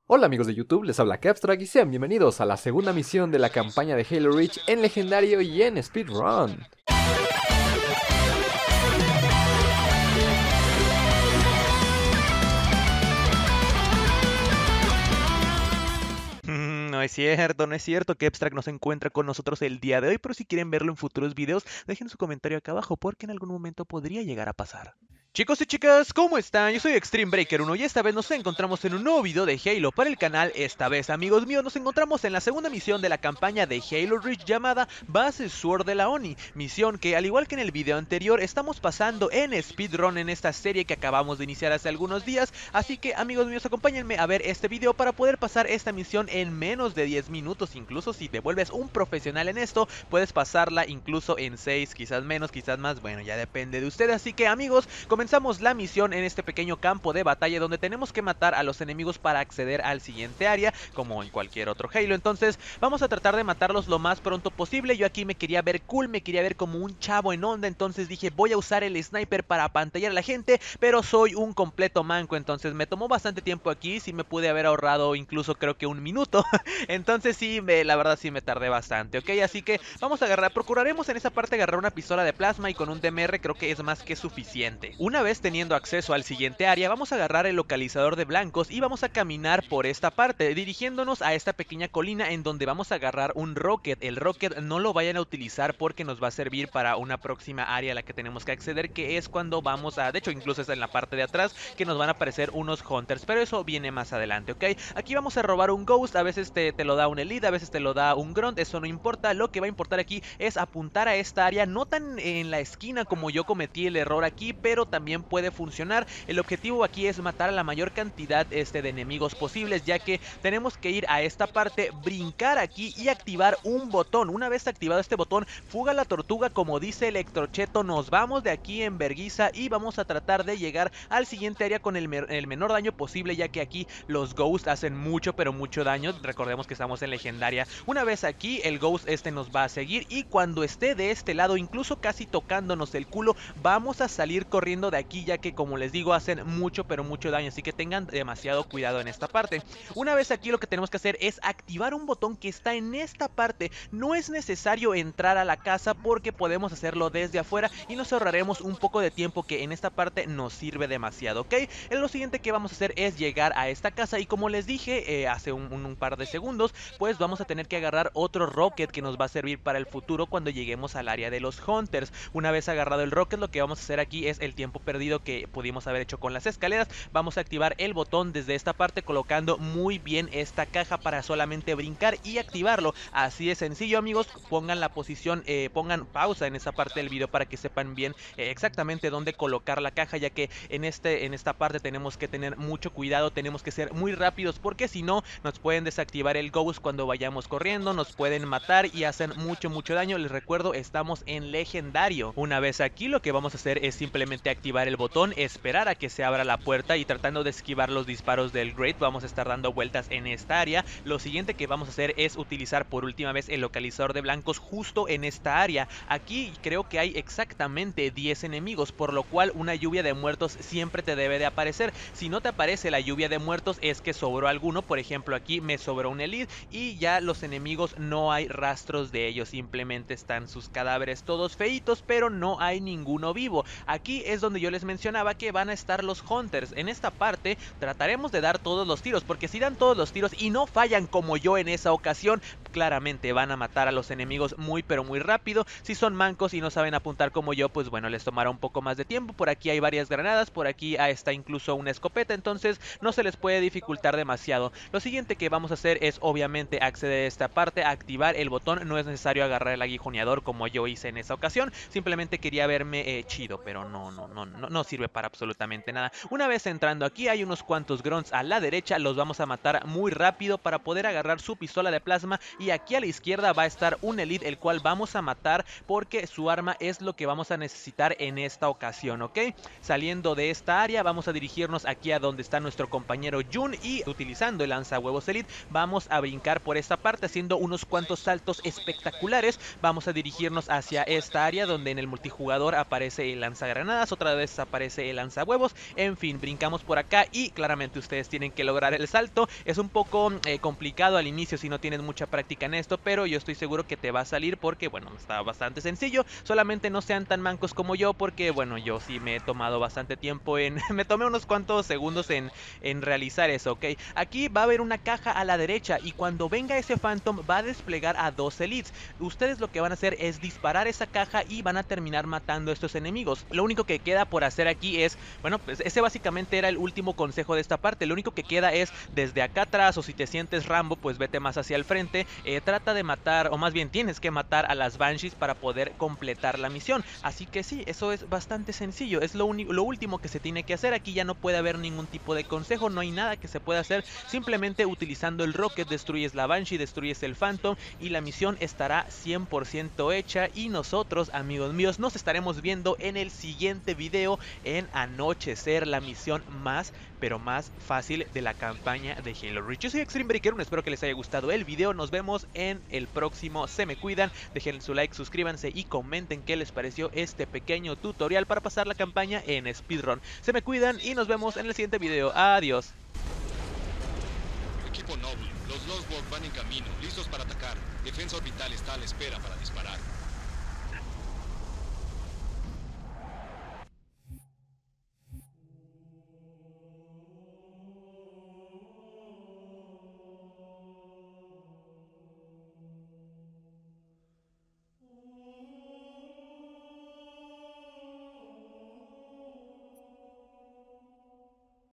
Hola amigos de YouTube, les habla Capstrack y sean bienvenidos a la segunda misión de la campaña de Halo Reach en Legendario y en Speedrun. No es cierto que Abstract no se encuentra con nosotros el día de hoy, pero si quieren verlo en futuros videos, dejen su comentario acá abajo porque en algún momento podría llegar a pasar. Chicos y chicas, ¿cómo están? Yo soy Extreme Breaker 1 y esta vez nos encontramos en un nuevo video de Halo para el canal. Esta vez, amigos míos, nos encontramos en la segunda misión de la campaña de Halo Reach llamada Base Sword de la ONI. Misión que, al igual que en el video anterior, estamos pasando en speedrun en esta serie que acabamos de iniciar hace algunos días. Así que, amigos míos, acompáñenme a ver este video para poder pasar esta misión en menos de 10 minutos. Incluso si te vuelves un profesional en esto, puedes pasarla incluso en 6, quizás menos, quizás más. Bueno, ya depende de ustedes. Así que, amigos, comenzamos la misión en este pequeño campo de batalla donde tenemos que matar a los enemigos para acceder al siguiente área, como en cualquier otro Halo. Entonces vamos a tratar de matarlos lo más pronto posible. Yo aquí me quería ver cool, me quería ver como un chavo en onda, entonces dije voy a usar el sniper para apantallar a la gente, pero soy un completo manco, entonces me tomó bastante tiempo aquí. Sí me pude haber ahorrado incluso creo que un minuto. Entonces sí, la verdad sí me tardé bastante, ¿ok? Así que vamos a agarrar, procuraremos en esa parte agarrar una pistola de plasma y con un DMR creo que es más que suficiente. Una vez teniendo acceso al siguiente área, vamos a agarrar el localizador de blancos y vamos a caminar por esta parte, dirigiéndonos a esta pequeña colina en donde vamos a agarrar un rocket. El rocket no lo vayan a utilizar porque nos va a servir para una próxima área a la que tenemos que acceder, que es cuando vamos a, de hecho incluso es en la parte de atrás, que nos van a aparecer unos hunters, pero eso viene más adelante, ¿ok? Aquí vamos a robar un ghost, a veces te lo da un elite, a veces te lo da un grunt, eso no importa. Lo que va a importar aquí es apuntar a esta área, no tan en la esquina como yo cometí el error aquí, pero también puede funcionar. El objetivo aquí es matar a la mayor cantidad de enemigos posibles, ya que tenemos que ir a esta parte, brincar aquí y activar un botón. Una vez activado este botón, fuga la tortuga, como dice Electrocheto. Nos vamos de aquí en vergüenza y vamos a tratar de llegar al siguiente área con el menor daño posible, ya que aquí los ghosts hacen mucho pero mucho daño. Recordemos que estamos en legendaria. Una vez aquí, el ghost nos va a seguir y cuando esté de este lado, incluso casi tocándonos el culo, vamos a salir corriendo de aquí, ya que como les digo hacen mucho pero mucho daño, así que tengan demasiado cuidado en esta parte. Una vez aquí, lo que tenemos que hacer es activar un botón que está en esta parte. No es necesario entrar a la casa porque podemos hacerlo desde afuera y nos ahorraremos un poco de tiempo que en esta parte nos sirve demasiado, ¿ok? Lo siguiente que vamos a hacer es llegar a esta casa y como les dije hace un par de segundos, pues vamos a tener que agarrar otro rocket que nos va a servir para el futuro cuando lleguemos al área de los hunters. Una vez agarrado el rocket, lo que vamos a hacer aquí es el tiempo perdido que pudimos haber hecho con las escaleras. Vamos a activar el botón desde esta parte, colocando muy bien esta caja para solamente brincar y activarlo. Así de sencillo, amigos. Pongan la posición, pongan pausa en esa parte del video para que sepan bien exactamente dónde colocar la caja, ya que en esta parte tenemos que tener mucho cuidado, tenemos que ser muy rápidos porque si no nos pueden desactivar el ghost cuando vayamos corriendo, nos pueden matar y hacen mucho daño. Les recuerdo, estamos en legendario. Una vez aquí, lo que vamos a hacer es simplemente activar el botón, esperar a que se abra la puerta y tratando de esquivar los disparos del Great vamos a estar dando vueltas en esta área. Lo siguiente que vamos a hacer es utilizar por última vez el localizador de blancos justo en esta área. Aquí creo que hay exactamente 10 enemigos, por lo cual una lluvia de muertos siempre te debe de aparecer. Si no te aparece la lluvia de muertos es que sobró alguno. Por ejemplo, aquí me sobró un elite y ya los enemigos no hay rastros de ellos, simplemente están sus cadáveres todos feitos, pero no hay ninguno vivo. Aquí es donde yo les mencionaba que van a estar los hunters. En esta parte trataremos de dar todos los tiros, porque si dan todos los tiros y no fallan como yo en esa ocasión, claramente van a matar a los enemigos muy pero muy rápido. Si son mancos y no saben apuntar como yo, pues bueno, les tomará un poco más de tiempo. Por aquí hay varias granadas, por aquí está incluso una escopeta, entonces no se les puede dificultar demasiado. Lo siguiente que vamos a hacer es obviamente acceder a esta parte, activar el botón. No es necesario agarrar el aguijoneador como yo hice en esa ocasión, simplemente quería verme chido, pero no sirve para absolutamente nada. Una vez entrando aquí, hay unos cuantos grunts a la derecha, los vamos a matar muy rápido para poder agarrar su pistola de plasma y y aquí a la izquierda va a estar un Elite, el cual vamos a matar porque su arma es lo que vamos a necesitar en esta ocasión, ¿ok? Saliendo de esta área vamos a dirigirnos aquí a donde está nuestro compañero Jun y utilizando el lanzahuevos Elite vamos a brincar por esta parte haciendo unos cuantos saltos espectaculares. Vamos a dirigirnos hacia esta área donde en el multijugador aparece el lanzagranadas, otra vez aparece el lanzahuevos, en fin, brincamos por acá y claramente ustedes tienen que lograr el salto. Es un poco complicado al inicio si no tienes mucha práctica en esto, pero yo estoy seguro que te va a salir porque bueno, está bastante sencillo. Solamente no sean tan mancos como yo porque bueno, yo sí me he tomado bastante tiempo en... me tomé unos cuantos segundos en realizar eso, ¿ok? Aquí va a haber una caja a la derecha y cuando venga ese Phantom va a desplegar a 2 Elites. Ustedes lo que van a hacer es disparar esa caja y van a terminar matando a estos enemigos. Lo único que queda por hacer aquí es, bueno, pues ese básicamente era el último consejo de esta parte. Lo único que queda es desde acá atrás, o si te sientes Rambo, pues vete más hacia el frente. Trata de matar, o más bien tienes que matar a las Banshees para poder completar la misión. Así que sí, eso es bastante sencillo. Es lo último que se tiene que hacer. Aquí ya no puede haber ningún tipo de consejo, no hay nada que se pueda hacer. Simplemente utilizando el Rocket destruyes la Banshee, destruyes el Phantom y la misión estará 100% hecha. Y nosotros, amigos míos, nos estaremos viendo en el siguiente video en Anochecer, la misión más pero más fácil de la campaña de Halo Reach. Yo soy Extreme Breaker, espero que les haya gustado el video. Nos vemos en el próximo. Se me cuidan, dejen su like, suscríbanse y comenten qué les pareció este pequeño tutorial para pasar la campaña en Speedrun. Se me cuidan y nos vemos en el siguiente video. Adiós. Equipo Noble, los Lostborg van en camino, listos para atacar. Defensa orbital está a la espera para disparar.